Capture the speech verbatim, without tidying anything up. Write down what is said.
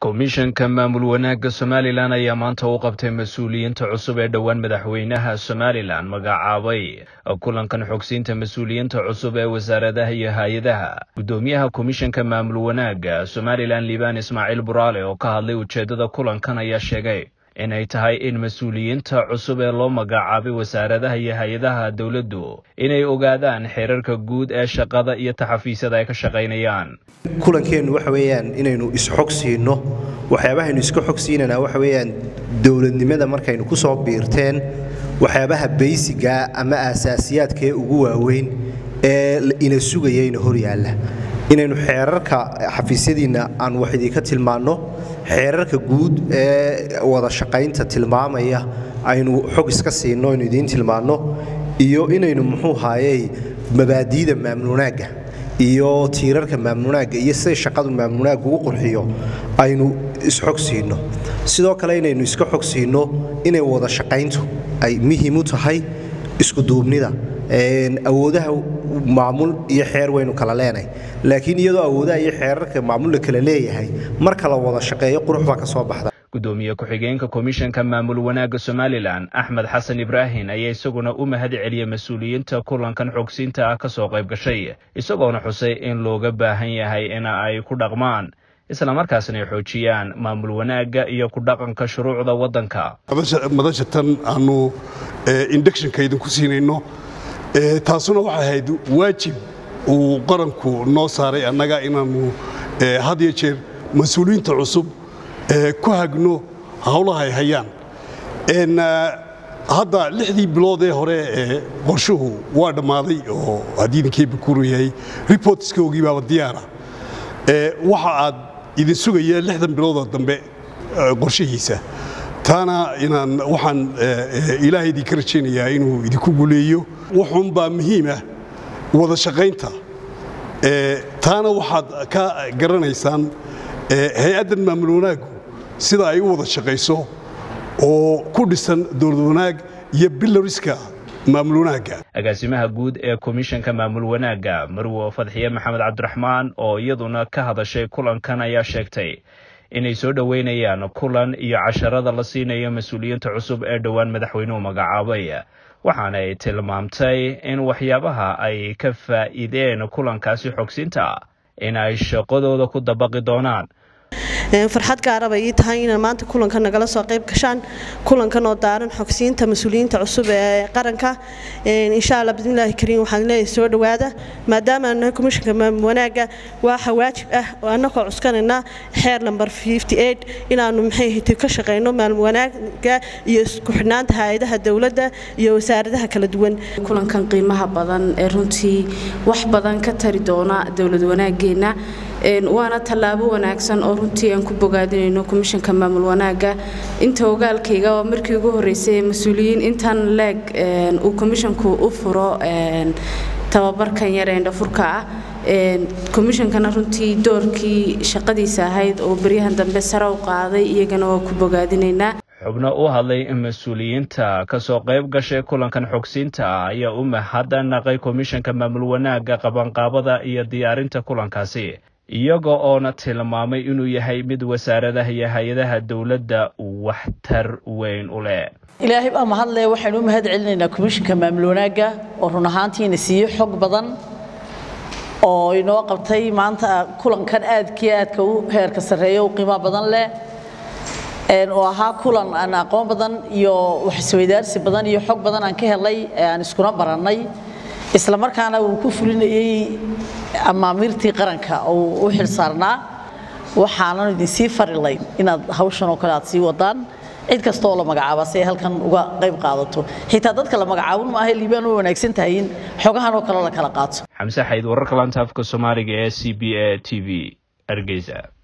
komishanka maamul wanaagga Somaliland ayaa maanta u qabtay mas'uuliyiinta cusub ee dhawaan madaxweynaha Somaliland magacaabay kulankan xogsiinta mas'uuliyiinta cusub ee wasaaradaha iyo hay'adaha gudoomiyaha komishanka maamul wanaagga Somaliland Liban Ismaaciil Buraale oo ka hadlay ujeedada kulankan ayaa sheegay in ay tahay in mas'uuliyiinta cusub ee loo magacaabay wasaaradaha iyo hay'adaha dawladdu inay ogaadaan xeerarka guud ee shaqada iyo taxafiisyada ay ka shaqeynayaan kulankeenu waxa weeyaan inaynu isxogsiino waxyaabaha aynu iska xogsiinana waxa weeyaan dawladnimada markaynu ku soo biirteen waxyaabaha basiga ama asaasiyaadka ugu waaweyn ee ina sugayeen hor yaala inaynu xeerarka xafiisyadiina aan wax idin ka tilmaano xeerarka guud ee wada shaqaynta tilmaamaya aynu xog iska siino inuu idin tilmaano iyo inaynu muxuu haayay mabaadiida maamul wanaagga iyo tiirarka maamul wanaagga iyo sida shaqadu maamul wanaagga ugu qurxiyo aynu isxog siino sidoo kale inaynu iska xog siino inay wada shaqayntu ay muhiim u tahay isku duubnida een awoodaha maamul iyo xeer waynu kala leenahay laakiin iyadoo awoodaha iyo xeerarka maamul kala leeyahay marka la wada shaqeeyo quruxda ka soo baxda gudoomiye ku-xigeenka komishanka maamul wanaagga Somaliland Axmed Xasan Ibrahim ayaa isaguna u mahad celiyay mas'uuliyiinta kulankan xogsiinta ah ka soo qayb gashay isagoona xusay in looga baahan yahay in ay ku dhaqmaan isla markaasna ay xoojiyaan maamul wanaagga iyo ku dhaqanka shuruucda wadanka madashatan aanu induction kaydin ku siinayno taasuna waxa ahayd waajib uu qaranku noo saaray annaga inaanu had iyo jeer mas'uuliyiinta cusub ku hagno hawlaha ay hayaan in hadda lixdii bilood ee hore ee qorshuhu waa dhamaaday oo hadiinkii bukuru yahay reportskoogii baa diyaara ee waxa aad idin sugaya lixdan bilood dambe qorshihiisa taana inaan waxaan ilaahay idin ka rajaynayaa inuu idinku guuleeyo wuxuun baa muhiim ah wada shaqaynta ee taana waxaad ka garanaysaan hay'addan maamul wanaaggu sida ay u wada shaqayso oo ku dhisan dawlad wanaag iyo bilariska maamul wanaagga agaasimaha guud ee komishanka maamul wanaagga Marwo Fadxiye Maxamed Cabdiraxmaan oo iyaduna ka hadashay kulankan ayaa sheegtay inay soo dhaweynayaan kulan iyo casharada la siinayo mas'uuliyiinta cusub ee dhawaan madaxweynuhu magacaabay waxaana ay tilmaamtay in waxyaabaha ay ka faa'iideen kulankaasi xogsiinta in ay shaqadooda ku dabaqi doonaan farxad gaar ah ay tahay in maanta kulanka nagala soo qayb gashaan kulankan oo daaran xogsiinta mas'uuliyiinta cusub ee qaranka insha Allah bidnillaahi kariim waxaan leeyahay soo dhawaada maadaama aan komishanka maamul wanaagga waxa waajib ah oo annagoo cuskanayna xeer number fifty-eight inaanu maxay ahayd ka shaqeyno maamul wanaagga iyo isku xidhnaanta hay'adaha dawladda iyo wasaaradaha kala duwan kulankan qiimaha badan ee runtii wax badan ka tari doona dawlad wanaageena waana talaabo wanaagsan oo runtii aan ku bogaadinayno komishanka maamul wanaagga inta ogaalkayga oo markii ugu horeysay mas'uuliyiin intan leeg uu komishanku u furo tababarkan yar ee dhafurka ah komishankana runtii doorkii shaqadiisa ahayd oo bariyahan dambe sare u qaaday iyagana waa ku bogaadinaynaa xubno u hadlay in mas'uuliyiinta ka soo qayb gashay kulankan xogsiinta ayaa u mahadnaqay komishanka maamul wanaagga qabanqaabada iyo diyaarinta kulankaasi iyaga oo na tilmaamay inuu yahay mid wasaaradaha iyo hay'adaha dawladda waxtar weyn u leh ilaahay baa mahadlay waxaanu u mahad celinaynaa komishanka maamul wanaagga oo run ahaantiina siiyay xog badan oo inoo qabtay maanta kulankan aadkii aadka u heerka sareeyo oo qiimo badan leh een oo ahaa kulan aan aqoon badan iyo wax isweydaarsi badan iyo xog badan aan ka helay aan iskuna baranay isla markaana uu ku fulinayay amaamirtii qaranka oo u xil saarnaa waxaana idin sii farilayn inaad hawshan oo kale aad sii wadaan cid kasta oo la magacaabo si halkan uga qayb qaadato xitaa dadka la magacaabo ma aha Liban oo wanaagsan tahay xogahan oo kale la kala qaato Xamse Xayd wararka laanta afka Soomaaliga ee C B A T V Hargeysa.